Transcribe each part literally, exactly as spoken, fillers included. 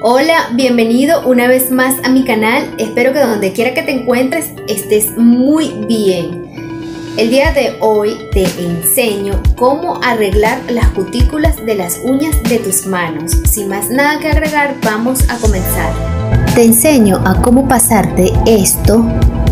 Hola, bienvenido una vez más a mi canal. Espero que donde quiera que te encuentres estés muy bien. El día de hoy te enseño cómo arreglar las cutículas de las uñas de tus manos. Sin más nada que agregar, vamos a comenzar. Te enseño a cómo pasarte esto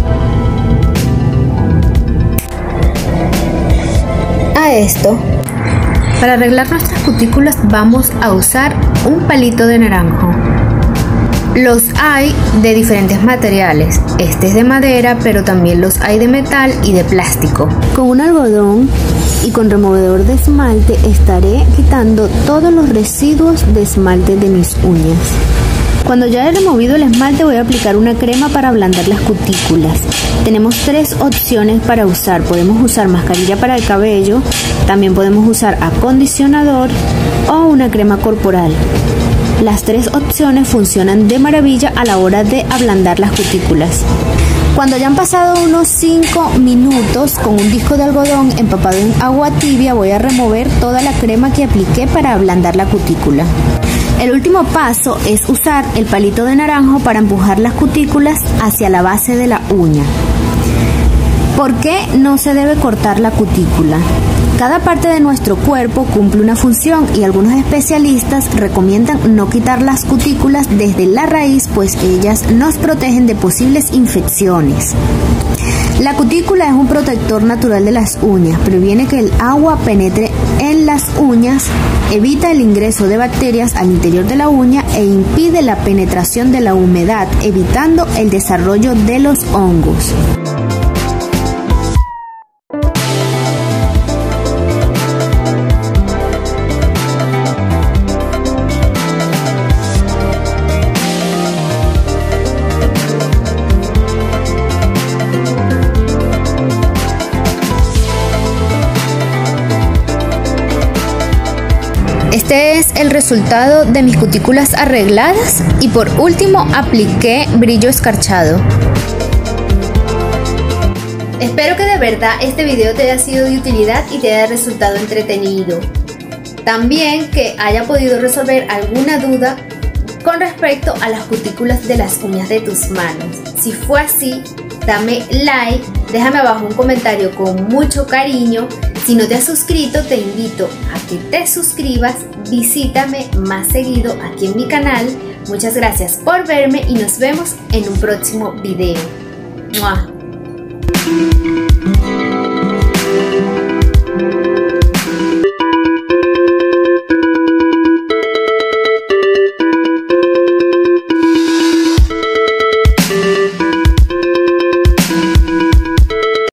a esto. Para arreglar nuestras cutículas vamos a usar un palito de naranjo. Los hay de diferentes materiales. Este es de madera, pero también los hay de metal y de plástico. Con un algodón y con removedor de esmalte estaré quitando todos los residuos de esmalte de mis uñas. Cuando ya he removido el esmalte voy a aplicar una crema para ablandar las cutículas. Tenemos tres opciones para usar. Podemos usar mascarilla para el cabello, también podemos usar acondicionador o una crema corporal. Las tres opciones funcionan de maravilla a la hora de ablandar las cutículas. Cuando ya han pasado unos cinco minutos con un disco de algodón empapado en agua tibia voy a remover toda la crema que apliqué para ablandar la cutícula. El último paso es usar el palito de naranjo para empujar las cutículas hacia la base de la uña. ¿Por qué no se debe cortar la cutícula? Cada parte de nuestro cuerpo cumple una función y algunos especialistas recomiendan no quitar las cutículas desde la raíz, pues ellas nos protegen de posibles infecciones. La cutícula es un protector natural de las uñas, previene que el agua penetre en las uñas, evita el ingreso de bacterias al interior de la uña e impide la penetración de la humedad, evitando el desarrollo de los hongos. Este es el resultado de mis cutículas arregladas y por último apliqué brillo escarchado. Espero que de verdad este video te haya sido de utilidad y te haya resultado entretenido. También que haya podido resolver alguna duda con respecto a las cutículas de las uñas de tus manos. Si fue así, dame like, déjame abajo un comentario con mucho cariño. Si no te has suscrito, te invito a que te suscribas, visítame más seguido aquí en mi canal. Muchas gracias por verme y nos vemos en un próximo video. ¡Mua!